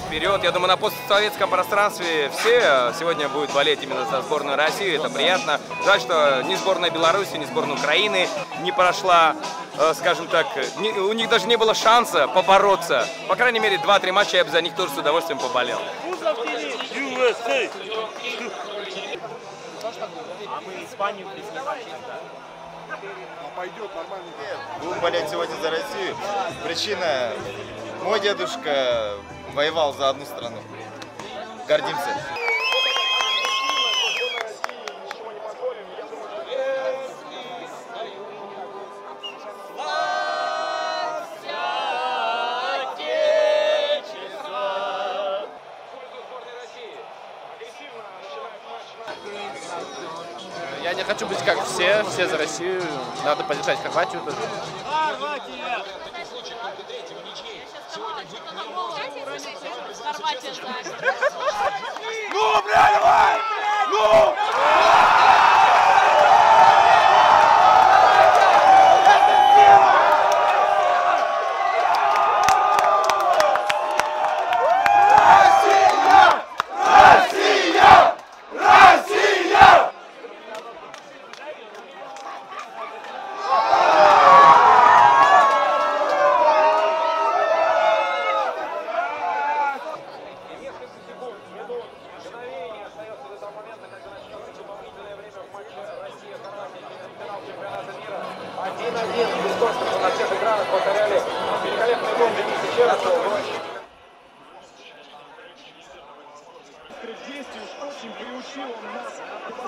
вперед. Я думаю, на постсоветском пространстве все сегодня будут болеть именно за сборную России. Это приятно. Жаль, что ни сборная Беларуси, ни сборная Украины не прошла, скажем так, у них даже не было шанса побороться. По крайней мере, 2-3 матча я бы за них тоже с удовольствием поболел. А мы Испанию признавали. Пойдет нормально. Будем болеть сегодня за Россию. Причина: мой дедушка воевал за одну страну. Гордимся. Я не хочу быть как все за Россию. Надо поддержать Хорватию тоже. Ну, бля, давай! Ну! Без конкурса на всех экранах повторяли великолепный гол Дениса Черного. Очень приучил он нас.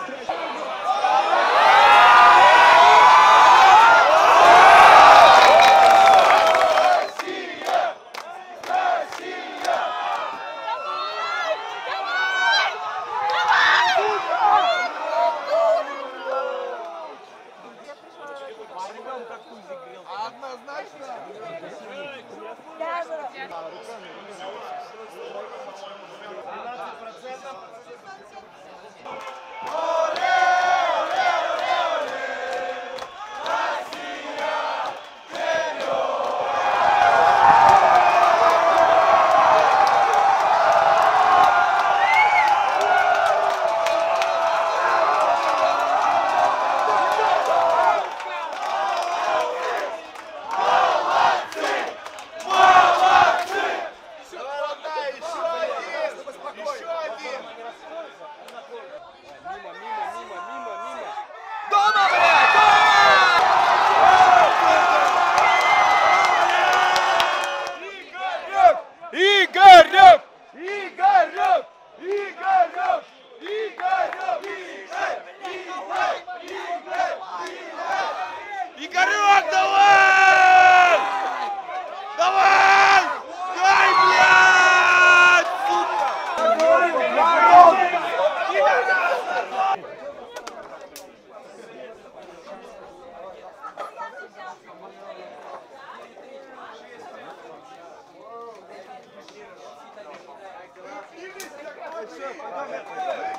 Игорек, давай! Давай! Дай, блядь! Сука!